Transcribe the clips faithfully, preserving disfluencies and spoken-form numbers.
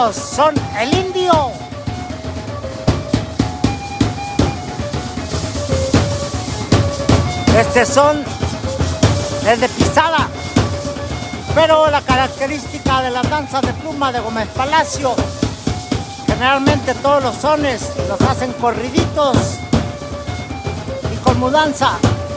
Estos son El Indio. Estos son el de pisada. Pero la característica de las danzas de pluma de Gómez Palacio, generalmente todos los sones los hacen corriditos y con mudanza.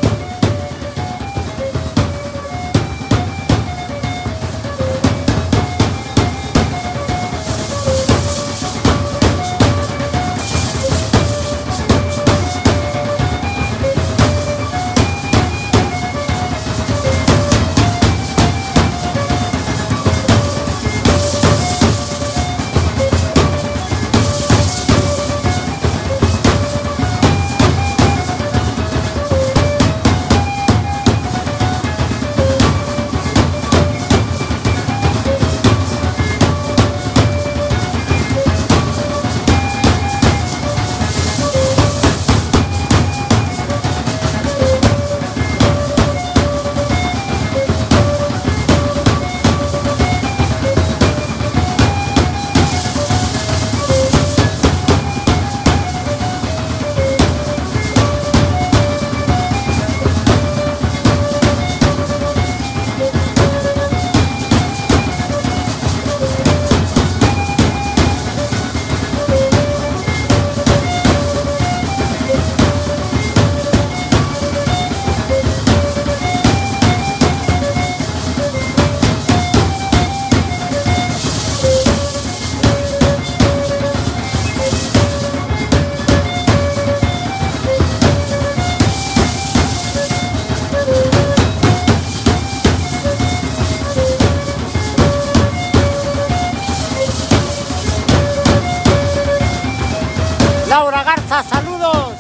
Laura Garza, saludos.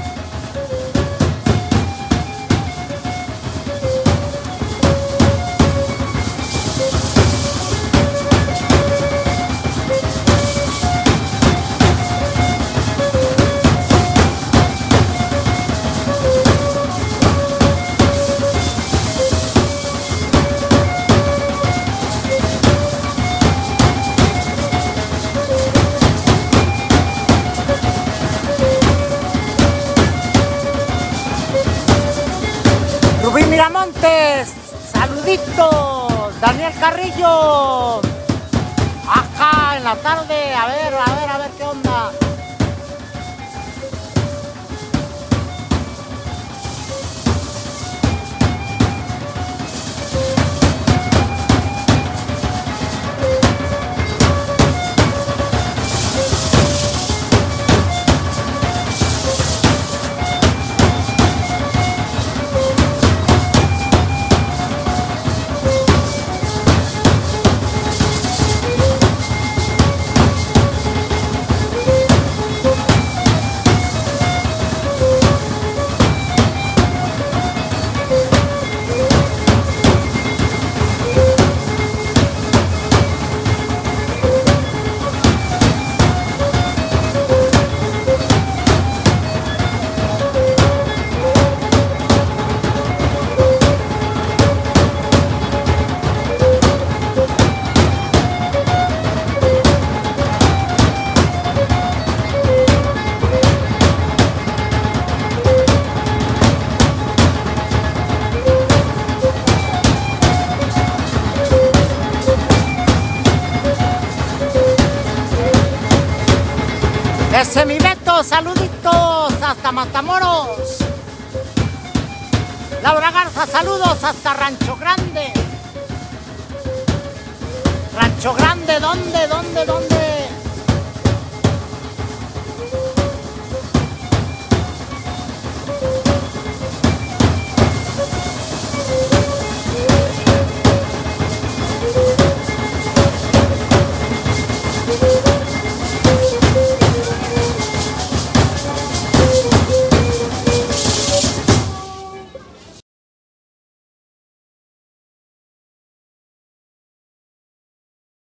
Rubí Miramontes, saluditos. Daniel Carrillo, acá en la tarde, a ver, a ver, a ver qué onda. Ese mi Beto, saluditos hasta Matamoros. Laura Garza, saludos hasta Rancho Grande. Rancho Grande, ¿dónde, dónde, dónde?